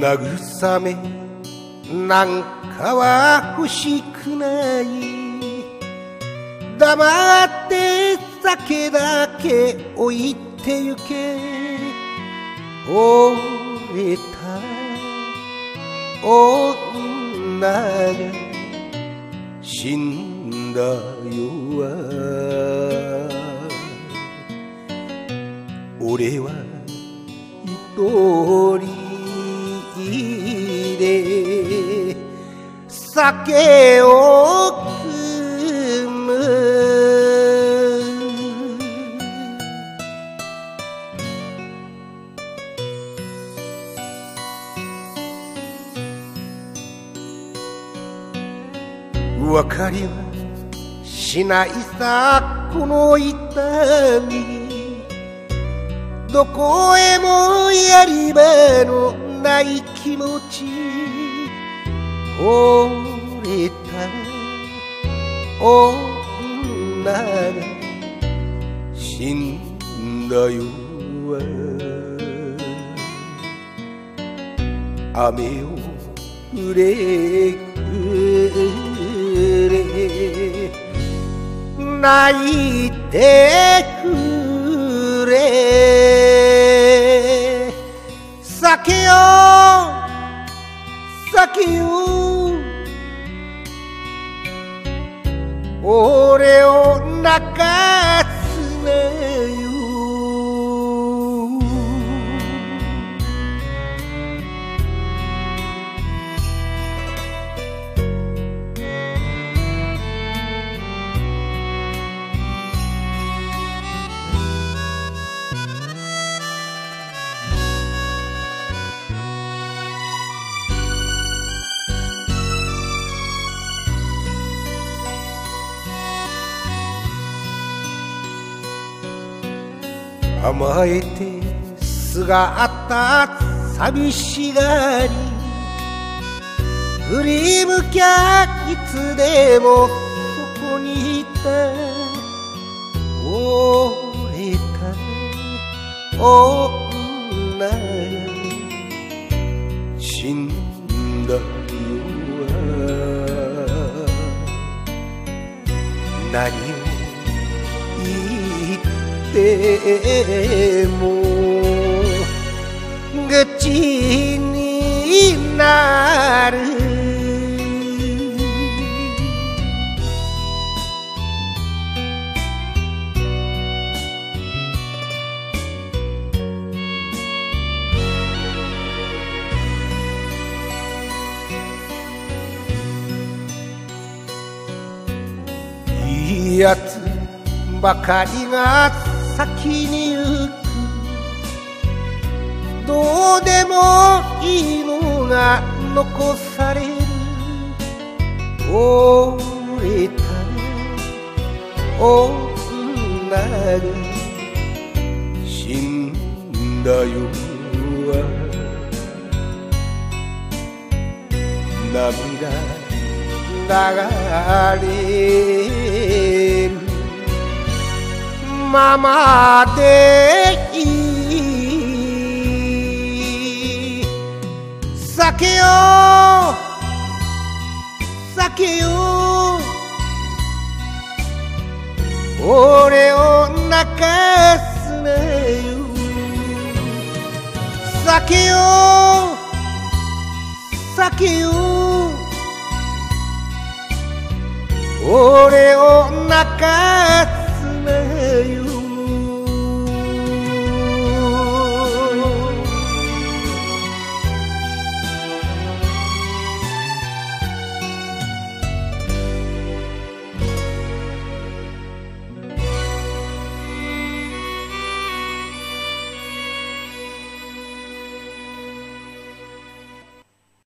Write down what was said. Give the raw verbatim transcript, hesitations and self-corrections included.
慰めなんかは欲しくない、黙って酒だけ置いてゆけ。惚れた女が死んだ夜は、俺は一人で酒を酌む。分かりはしないさこの痛み、どこへもやり場のない気持ち。惚れた女が死んだ夜は、雨を降れくれ泣いてくれ。酒よ酒よ俺を泣かすなよ。甘えてすがあった寂しがり、振り向きゃいつでもそこにいた。惚れた女が死んだ夜は、何を言っても愚痴になる。いいやつばかりが先に行く、どうでもいいのが残される。惚れた女が死んだ夜は、涙流れるままでいい。酒よ酒よ俺を泣かすなよ。酒よ酒よ俺を泣かす